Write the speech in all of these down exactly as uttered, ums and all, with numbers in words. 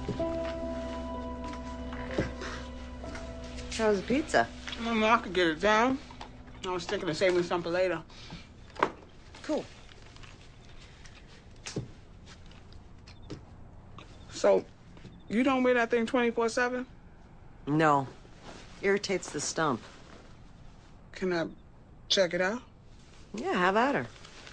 How's the pizza? I don't know, I could get it down. I was thinking of saving some for later. Cool. So, you don't wear that thing twenty-four seven? No. Irritates the stump. Can I check it out? Yeah, have at her.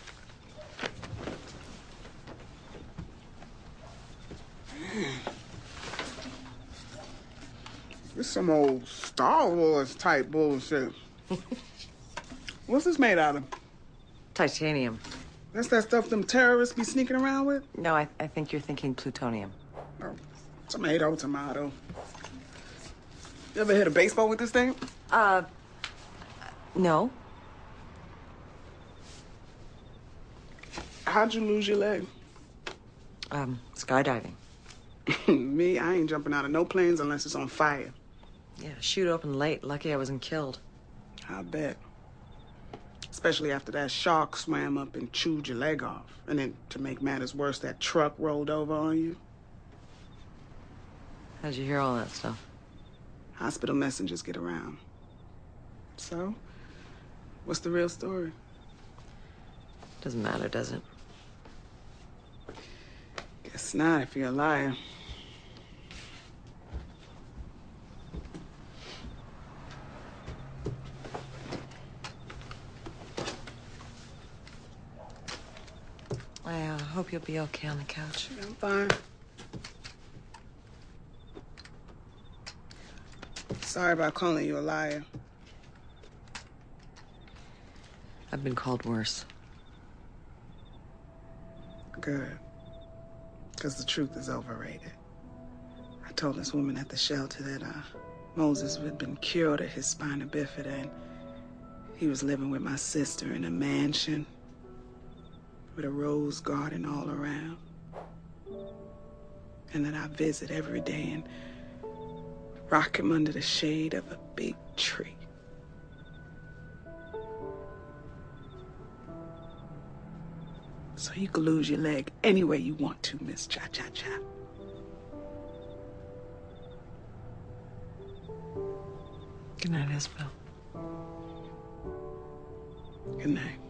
This some old Star Wars type bullshit. What's this made out of? Titanium. That's that stuff them terrorists be sneaking around with? No, I, I think you're thinking plutonium. Oh, tomato, tomato. You ever hit a baseball with this thing? Uh, no. How'd you lose your leg? Um, skydiving. Me, I ain't jumping out of no planes unless it's on fire. Yeah, chute opened late. Lucky I wasn't killed. I bet. Especially after that shark swam up and chewed your leg off. And then, to make matters worse, that truck rolled over on you. How'd you hear all that stuff? Hospital messengers get around. So, what's the real story? Doesn't matter, does it? Guess not if you're a liar. I uh, hope you'll be okay on the couch. Yeah, I'm fine. Sorry about calling you a liar. I've been called worse. Good. Because the truth is overrated. I told this woman at the shelter that uh, Moses had been cured of his spina bifida and he was living with my sister in a mansion with a rose garden all around. And that I visit every day and rock him under the shade of a big tree. So you can lose your leg any way you want to, Miss Cha-Cha-Cha. Good night, Isabel. Good night.